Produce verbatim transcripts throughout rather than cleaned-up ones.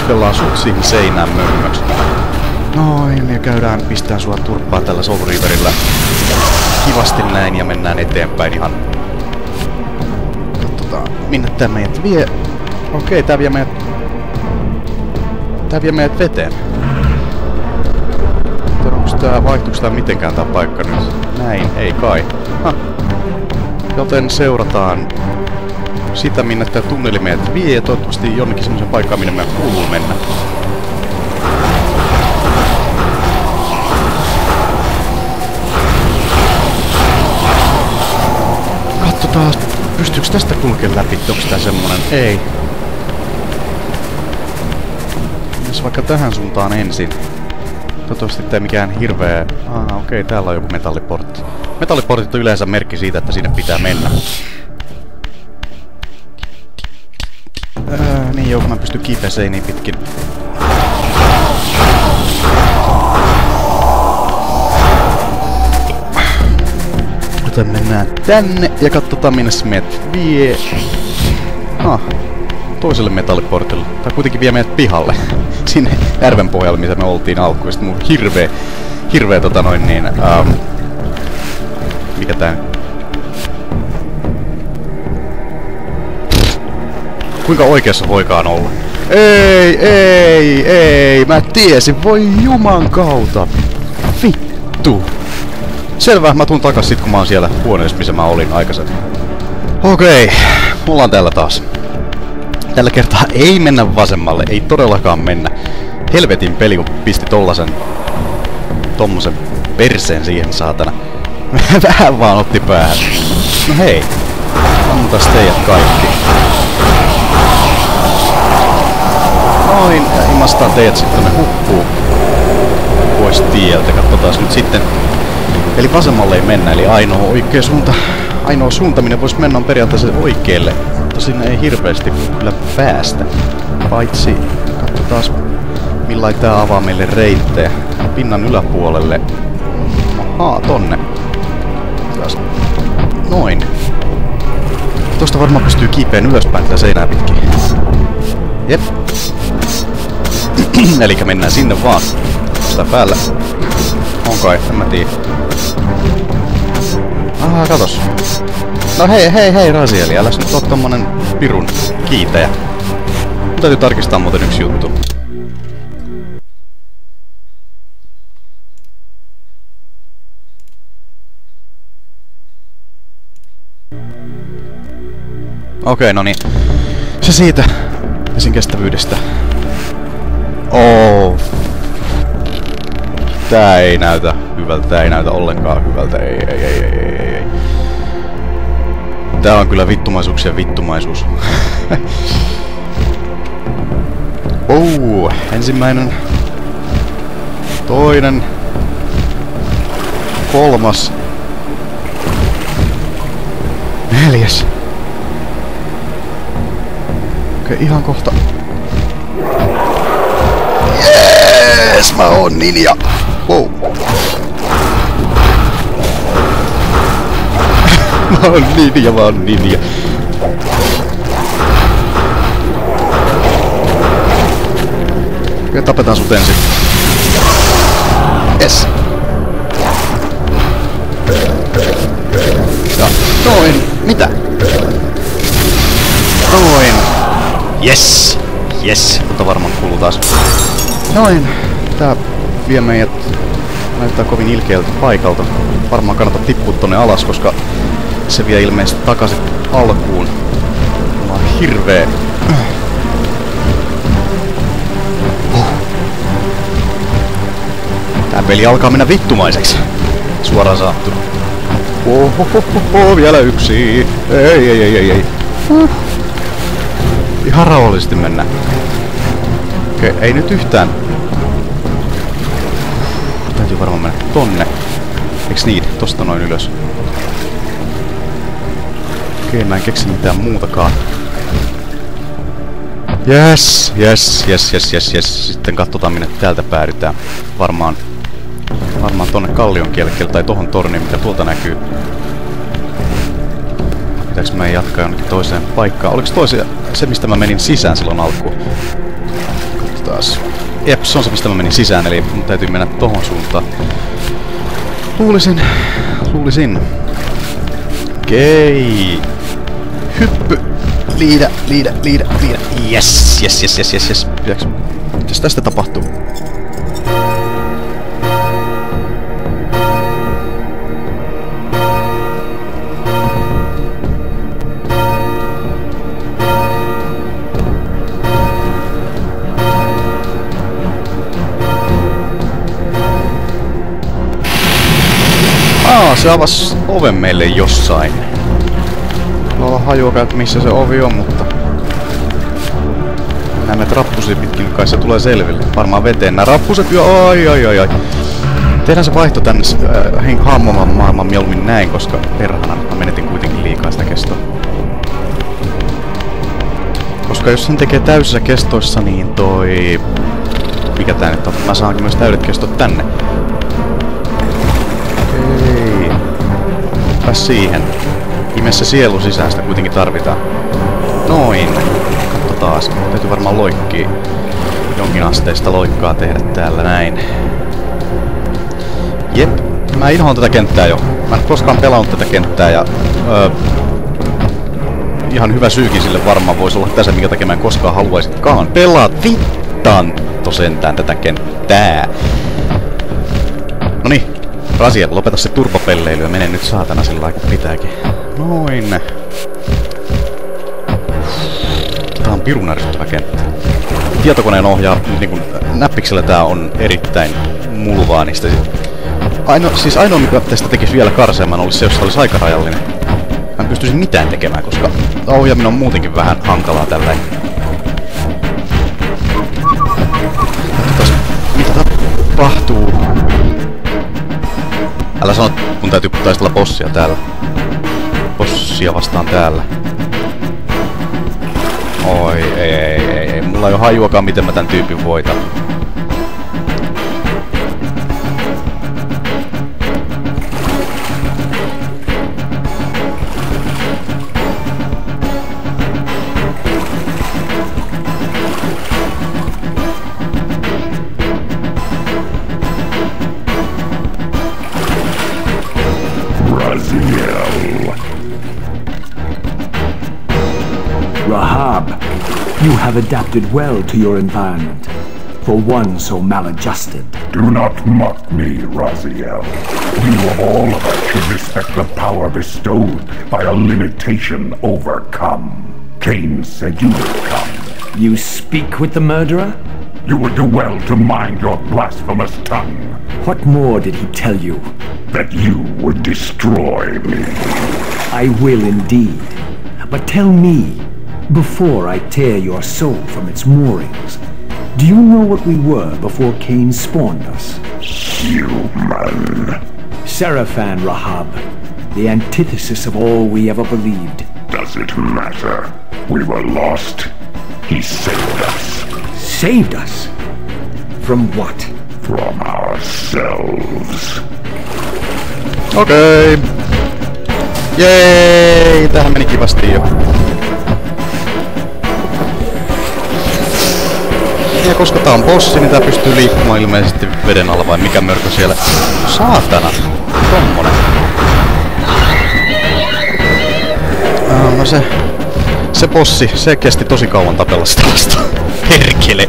Istutellaan sut siihen seinään mömmöksi. Noin, ja käydään pistään sua turppaa tällä Soul Reaverillä. Kivasti näin ja mennään eteenpäin ihan. Katsotaan, minne tää meidät vie. Okei, tää vie meidät... Tää vie meidät veteen. Onks tää, vaihtuuks tää mitenkään tää paikka nyt? Näin, ei kai. Ha. Joten seurataan sitä, minne tää tunneli meidät vie, ja toivottavasti jonnekin semmosen paikkaan, minne meidät kuuluu mennä. Katsotaan, pystyykö tästä kulkea läpi, onks tää semmonen? Ei. Jos vaikka tähän suuntaan ensin. Toivottavasti tää mikään hirveä... Ah, okei, okay, täällä on joku metalliportti. Metalliportit on yleensä merkki siitä, että sinne pitää mennä. Ää, niin joo, kun mä pystyn kiipeä seiniin pitkin. Joten mennään tänne ja katsotaan minne se meidät vie. Ah, toiselle metalliportille. Tai kuitenkin vie meidät pihalle. Sinne järven pohjalle, missä me oltiin alkuun. Ja sit mun hirveä, hirveä tota noin niin... Ähm, mikä tää... Kuinka oikeassa voikaan olla? Ei, ei, ei, mä tiesin, voi juman kautta. Vittu. Selvä, mä tuun takas sit kun mä oon siellä huoneessa, missä mä olin aikaisemmin. Okei, ollaan täällä taas. Tällä kertaa ei mennä vasemmalle, ei todellakaan mennä. Helvetin peli, kun pisti tollasen... tommosen perseen siihen, saatana. Vähän vaan otti päähän. No hei, ammutas teidät kaikki. Noin, ja imastaan teidät sitten, ne huppuu pois tieltä. Katsotaan nyt sitten. Eli vasemmalle ei mennä, eli ainoa oikea suunta, ainoa suunta, minne vois mennä on periaatteessa oikealle. Mutta sinne ei hirveästi kyllä päästä. Paitsi, katsotaan millain tää avaa meille reittejä. Pinnan yläpuolelle. Ahaa, tonne. Taas. Noin. Tosta varmaan pystyy kiipeen ylöspäin tätä seinää pitkin. Jep. Elikkä mennään sinne vaan. Sitä päällä. On kai, en mä tiedä. Aha, katos. No hei, hei, hei Razieli, äläs nyt oo tommonen pirun kiitäjä. Mun täytyy tarkistaa muuten yksi juttu. Okei, no niin. Se siitä. Vesin kestävyydestä. Oh. Tää ei näytä hyvältä, tää ei näytä ollenkaan hyvältä, ei, ei, ei, ei, ei, ei. Tää on kyllä vittumaisuus ja vittumaisuus. Oh, ensimmäinen. Toinen. Kolmas. Neljäs. Okei, okay, ihan kohta. Jees, mä oon ninja! Wow. Mä oon ninja, mä oon ninja. Ja tapetaan sut ensin. Yes. Ja noin. Mitä? Noin. Yes. Yes. Mutta varmaan kuuluu taas. Noin. Tää vie meidät näyttää kovin ilkeältä paikalta. Varmaan kannattaa tippua tonne alas, koska se vie ilmeisesti takaisin alkuun. Mä oon hirveä. Huh. Tää peli alkaa mennä vittumaiseksi. Suoraan saattuna. Ohohoho, vielä yksi. Ei, ei, ei, ei, ei. Huh. Ihan rauhallisesti mennään. Okei, okay, ei nyt yhtään. Täytyy varmaan mennä tonne. Eiks niin? Tosta noin ylös. Okei, okay, mä en keksi mitään muutakaan. Yes, yes, yes, yes, yes, yes. Sitten katsotaan minne täältä päädytään. Varmaan, varmaan tonne kallion kielekkeelle tai tohon torniin, mikä tuolta näkyy. Pitääks mä jatkaa jonnekin toiseen paikkaan? Oliks toiseen se, mistä mä menin sisään silloin alkuun? Katsotaas. Jep, se on se mistä mä menin sisään, eli mun täytyy mennä tohon suuntaan. Luulisin, luulisin. Okei. Hyppy. Liidä, liidä, liidä, liidä. Yes, yes, yes, yes, yes, yes. Pitääks... Mitäs tästä tapahtuu? Aa, se avasi oven meille jossain. Mulla on hajuakaan, että missä se ovi on, mutta... Näemme rappusia pitkin, kai se tulee selville. Varmaan veteen nää rappuset jo... Ai ai ai ai. Tehdään se vaihto tänne äh, hahmoman maailman mieluummin näin, koska perhana mä menetin kuitenkin liikaa sitä kestoa. Koska jos sen tekee täysissä kestoissa, niin toi... Mikä tää nyt on? Mä saankin myös täydet kestot tänne. Okei. Pääs siihen. Ime se sielu sisään, sitä kuitenkin tarvitaan. Noin. Katso taas. Täytyy varmaan loikkia. Jonkin asteista loikkaa tehdä täällä näin. Jep. Mä inhoan tätä kenttää jo. Mä en ole koskaan pelannut tätä kenttää ja... Öö, ihan hyvä syykin sille varmaan voisi olla tässä, mikä takia mä en koskaan haluaisitkaan pelaa vittanto sentään tätä kenttää. Noniin. Raziel, lopeta se turbopelleily ja mene nyt saatana sillä lailla kun pitääkin. Noin. Tää on pirun ärsyttävä kenttä. Tietokoneen ohjaa, niinku näppiksellä tää on erittäin mulvaa niistä. Aino, siis ainoa mikä tästä tekisi vielä karseamman olisi se, jos se olisi aika rajallinen. Mä en pystyisi mitään tekemään, koska ohjaaminen on muutenkin vähän hankalaa tälleen. Katsotaan, mitä tapahtuu. Älä sano, mun täytyy taistella bossia täällä. Bossia vastaan täällä. Oi, ei, ei, ei, ei. Mulla ei oo hajuakaan, miten mä tän tyypin voitan. Rahab, you have adapted well to your environment, for one so maladjusted. Do not mock me, Raziel. You of all of us should respect the power bestowed by a limitation overcome. Cain said you would come. You speak with the murderer? You would do well to mind your blasphemous tongue. What more did he tell you? That you would destroy me. I will indeed. But tell me, before I tear your soul from its moorings, do you know what we were before Cain spawned us? Human. Seraphan, Rahab, the antithesis of all we ever believed. Does it matter? We were lost. He saved us. Saved us? From what? From ourselves. Okei. Okay. Jei, tähän meni kivasti jo. Ja koska tää on bossi, niin tää pystyy liikkumaan ilmeisesti veden alla, vai mikä mörkö siellä? Saatana! Tommonen. Uh, no se... Se bossi, se kesti tosi kauan tapella sitä vastaan. Herkele!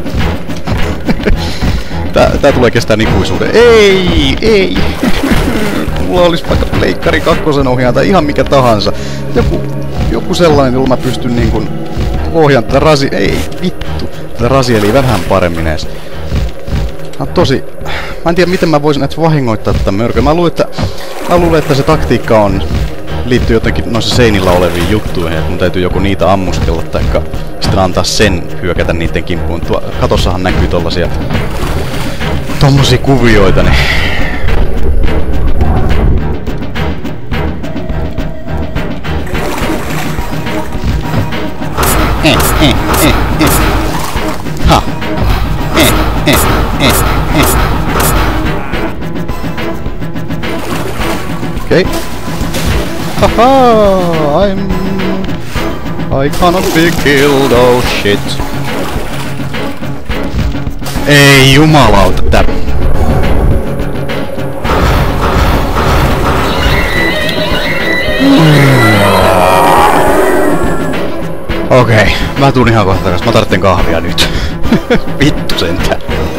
tää, tää tulee kestää ikuisuuden. Ei! Ei! Mulla olisi vaikka Pleikkari kakkosen ohjaaja tai ihan mikä tahansa. Joku, joku sellainen, jolla mä pystyn niin kun ohjaamaan tätä rasi... Ei, vittu. Tätä Razieliä vähän paremmin edes. Tää on tosi... Mä en tiedä miten mä voisin näitä vahingoittaa tätä mörköä. Mä luulen, että... Mä luulen, että se taktiikka on... Liittyy jotenkin noissa seinillä oleviin juttuihin, että mun täytyy joko niitä ammuskella taikka sitten antaa sen hyökätä niiden kimppuun. Tuo, katossahan näkyy tollasia... Tommosia kuvioita, niin... Eh, eh, eh, eh. Ha. Eh, eh, eh, eh. Okay. Haha, I'm... I cannot be killed, oh shit. Ei jumalauta tää. Okei, okay, mä tuun ihan kohta takas. Mä tarvitsen kahvia nyt. Vittu sentään.